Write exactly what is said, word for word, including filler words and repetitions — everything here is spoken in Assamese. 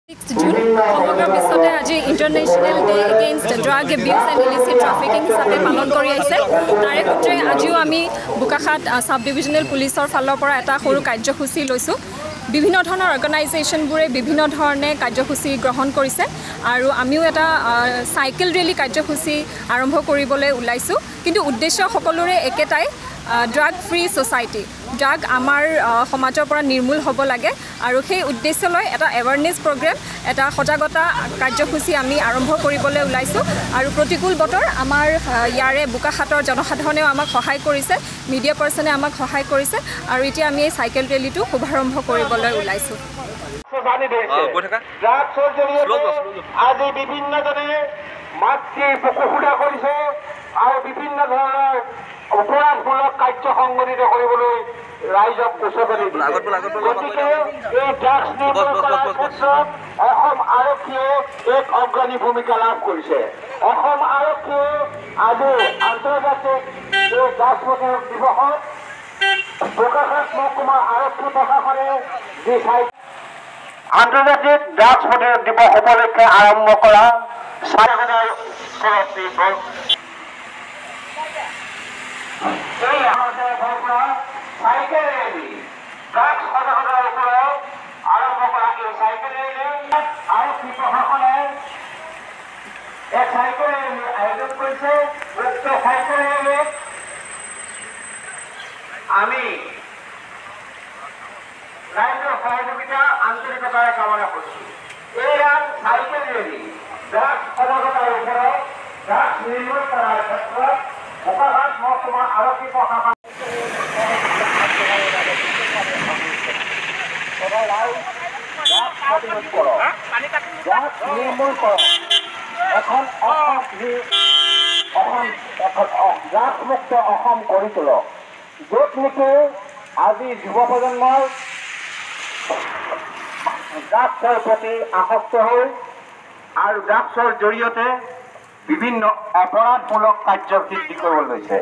জুন সমগ্ৰ বিশ্বতে আজি international day against drug abuse and illicit trafficking হিচাপে পালন কৰি আহিছে। তাৰে সূত্ৰে আজিও আমি বোকাখাত সাব ডিভিজনেল পুলিচৰ ফালৰ পৰা এটা সৰু কাৰ্যসূচী লৈছোঁ। বিভিন্ন ধৰণৰ অৰ্গেনাইজেশ্যনবোৰে বিভিন্ন ধৰণে কাৰ্যসূচী গ্ৰহণ কৰিছে আৰু আমিও এটা চাইকেল ৰেলী কাৰ্যসূচী আৰম্ভ কৰিবলৈ ওলাইছোঁ। কিন্তু উদ্দেশ্য সকলোৰে একেটাই, ড্ৰাগ ফ্ৰী ছ'চাইটি। ড্ৰাগ আমাৰ সমাজৰ পৰা নিৰ্মূল হ'ব লাগে আৰু সেই উদ্দেশ্য লৈ এটা এৱাৰনেছ প্ৰগ্ৰেম, এটা সজাগতা কাৰ্যসূচী আমি আৰম্ভ কৰিবলৈ ওলাইছোঁ। আৰু প্ৰতিকূল বতৰ আমাৰ ইয়াৰে বোকাখাটৰ জনসাধাৰণেও আমাক সহায় কৰিছে, মিডিয়া পাৰ্চনে আমাক সহায় কৰিছে আৰু এতিয়া আমি এই চাইকেল ৰেলীটো শুভাৰম্ভ কৰিবলৈ ওলাইছোঁ। আজি বিভিন্নজনে মাতৃ পশুসুধা কৰিছে আৰু বিভিন্ন ধৰণৰ অপৰাধমূলক কাৰ্য সংঘটিত কৰিবলৈ ৰাইজক উচতনি দিছে। গতিকে এই ড্ৰাগছ নিৰ্মূল কৰাৰ ক্ষেত্ৰত অসম আৰক্ষীয়ে এক অগ্ৰণী ভূমিকা লাভ কৰিছে। অসম আৰক্ষীয়ে আজি আন্তৰ্জাতিক এই ড্ৰাগছ প্ৰতিৰোধ দিৱসত বোকাখাট মহকুমা আৰক্ষী প্ৰশাসনে যি আন্তৰ্জাতিক ড্ৰাগছ প্ৰতিৰোধ দিৱস উপলক্ষে আৰম্ভ কৰা চাইকেলৰ চাইকেল ৰেলী, ড্ৰাগছ সজাগতাৰ ওপৰত আৰম্ভ কৰা এই চাইকেল ৰেলী আৰক্ষী প্ৰশাসনে এক চাইকেল ৰেলী আয়োজন কৰিছে। উক্ত চাইকেল ৰেলীত আমি ৰাইজৰ সহযোগিতা আন্তৰিকতাৰে কামনা কৰিছোঁ। এয়া চাইকেল ৰেলী ড্ৰাগছ সজাগতাৰ ওপৰত ড্ৰাগছ নিৰ্মূল কৰাৰ ক্ষেত্ৰত বোকাখাট মহকুমা আৰক্ষী প্ৰশাসন নিৰ্মূল কৰক, এখন ড্ৰাগছমুক্ত অসম গঢ়ি তোলক, য'ত নেকি আজি যুৱ প্ৰজন্মৰ ড্ৰাগছৰ প্ৰতি আসক্ত হৈ আৰু ড্ৰাগছৰ জৰিয়তে বিভিন্ন অপৰাধমূলক কাৰ্য সৃষ্টি কৰিব লৈছে।